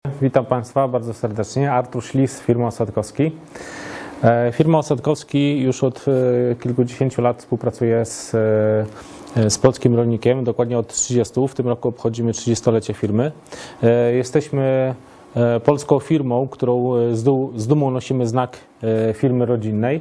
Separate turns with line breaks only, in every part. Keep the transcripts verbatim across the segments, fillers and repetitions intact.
Witam Państwa bardzo serdecznie. Artur Ślis, firma Osadkowski. Firma Osadkowski już od kilkudziesięciu lat współpracuje z, z polskim rolnikiem, dokładnie od trzydziestu. W tym roku obchodzimy trzydziestolecie firmy. Jesteśmy polską firmą, którą z, du z dumą nosimy znak firmy rodzinnej.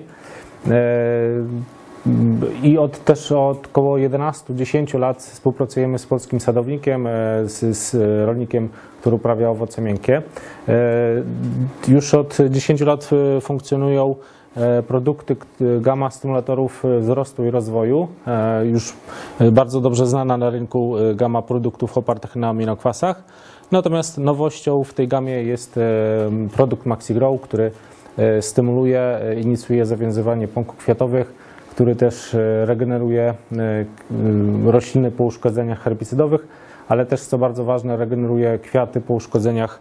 I od, też od około jedenastu do dziesięciu lat współpracujemy z polskim sadownikiem, z, z rolnikiem, który uprawia owoce miękkie. Już od dziesięciu lat funkcjonują produkty, gama stymulatorów wzrostu i rozwoju. Już bardzo dobrze znana na rynku gama produktów opartych na aminokwasach. Natomiast nowością w tej gamie jest produkt MaxiGrow, który stymuluje, inicjuje zawiązywanie pąków kwiatowych, który też regeneruje rośliny po uszkodzeniach herbicydowych, ale też, co bardzo ważne, regeneruje kwiaty po uszkodzeniach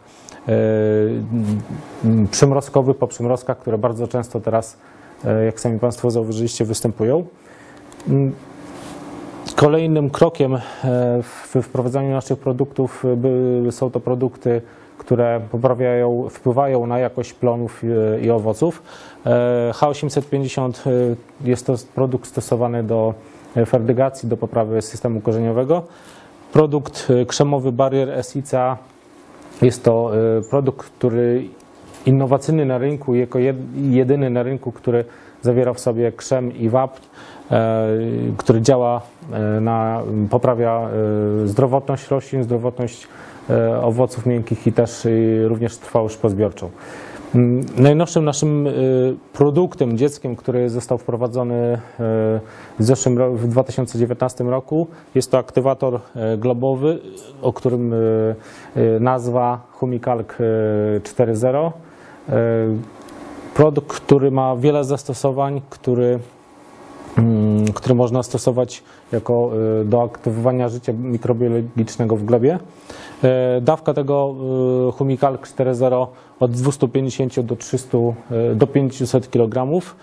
przymrozkowych, po przymrozkach, które bardzo często teraz, jak sami Państwo zauważyliście, występują. Kolejnym krokiem w wprowadzaniu naszych produktów są to produkty, które poprawiają, wpływają na jakość plonów i owoców. H osiemset pięćdziesiąt jest to produkt stosowany do fertygacji, do poprawy systemu korzeniowego. Produkt krzemowy Barrier S I C A jest to produkt, który innowacyjny na rynku, jako jedyny na rynku, który zawiera w sobie krzem i wapń, który działa na, poprawia zdrowotność roślin, zdrowotność owoców miękkich i też również trwałość pozbiorczą. Najnowszym naszym produktem, dzieckiem, który został wprowadzony w zeszłym roku, w dwa tysiące dziewiętnastym roku, jest to aktywator globowy, o którym nazwa Humikalk cztery zero. Produkt, który ma wiele zastosowań, który, który można stosować jako do aktywowania życia mikrobiologicznego w glebie. Dawka tego Humikalk cztery zero od dwustu pięćdziesięciu do trzystu do pięciuset kilogramów.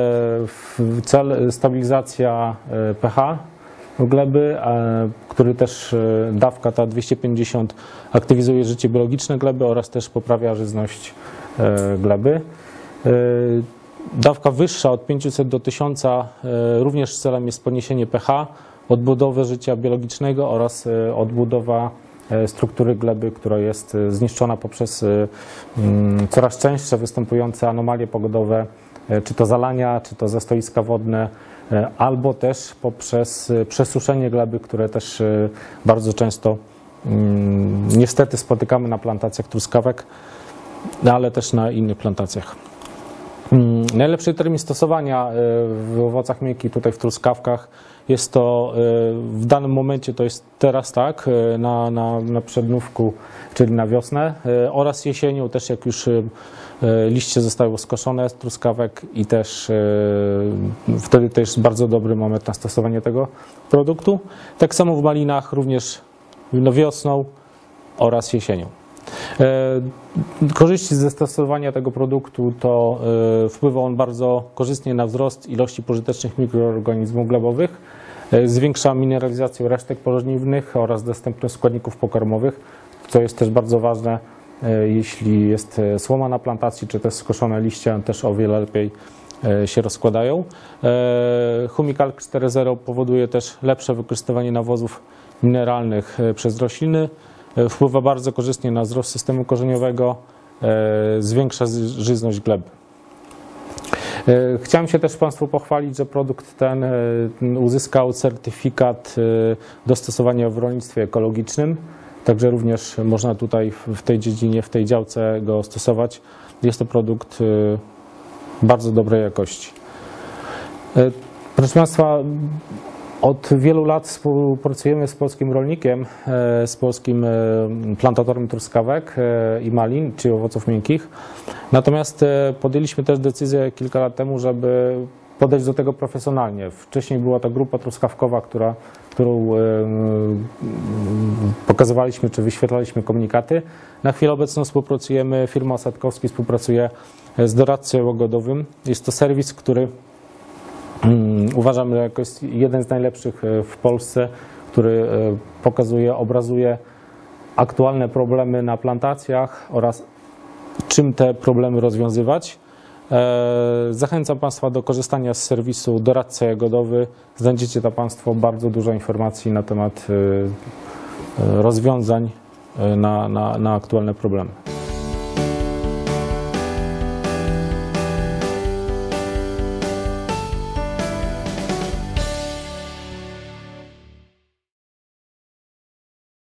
Cel stabilizacja pH gleby, który też dawka ta dwieście pięćdziesiąt aktywizuje życie biologiczne gleby oraz też poprawia żyzność gleby. Dawka wyższa od pięciuset do tysiąca również celem jest podniesienie pH, odbudowę życia biologicznego oraz odbudowa struktury gleby, która jest zniszczona poprzez coraz częstsze występujące anomalie pogodowe, czy to zalania, czy to zastoiska wodne, albo też poprzez przesuszenie gleby, które też bardzo często niestety spotykamy na plantacjach truskawek, ale też na innych plantacjach. Najlepszy termin stosowania w owocach miękkich, tutaj w truskawkach, jest to w danym momencie, to jest teraz tak, na, na, na przednówku, czyli na wiosnę, oraz jesienią też, jak już liście zostały skoszone z truskawek i też wtedy to jest bardzo dobry moment na stosowanie tego produktu. Tak samo w malinach, również no, wiosną oraz jesienią. Korzyści ze stosowania tego produktu to wpływa on bardzo korzystnie na wzrost ilości pożytecznych mikroorganizmów glebowych, zwiększa mineralizację resztek pożniwnych oraz dostępność składników pokarmowych, co jest też bardzo ważne, jeśli jest słoma na plantacji, czy też skoszone liście, też o wiele lepiej się rozkładają. Humikalk cztery zero powoduje też lepsze wykorzystywanie nawozów mineralnych przez rośliny, wpływa bardzo korzystnie na wzrost systemu korzeniowego, zwiększa żyzność gleby. Chciałem się też Państwu pochwalić, że produkt ten uzyskał certyfikat do stosowania w rolnictwie ekologicznym, także również można tutaj w tej dziedzinie, w tej działce go stosować. Jest to produkt bardzo dobrej jakości. Proszę Państwa, od wielu lat współpracujemy z polskim rolnikiem, z polskim plantatorem truskawek i malin, czy owoców miękkich. Natomiast podjęliśmy też decyzję kilka lat temu, żeby podejść do tego profesjonalnie. Wcześniej była to grupa truskawkowa, która, którą pokazywaliśmy, czy wyświetlaliśmy komunikaty. Na chwilę obecną współpracujemy, firma Osadkowski współpracuje z doradcą łagodowym. Jest to serwis, który uważam, że jako jest jeden z najlepszych w Polsce, który pokazuje, obrazuje aktualne problemy na plantacjach oraz czym te problemy rozwiązywać. Zachęcam Państwa do korzystania z serwisu Doradca Jagodowy. Znajdziecie tam Państwo bardzo dużo informacji na temat rozwiązań na, na, na aktualne problemy.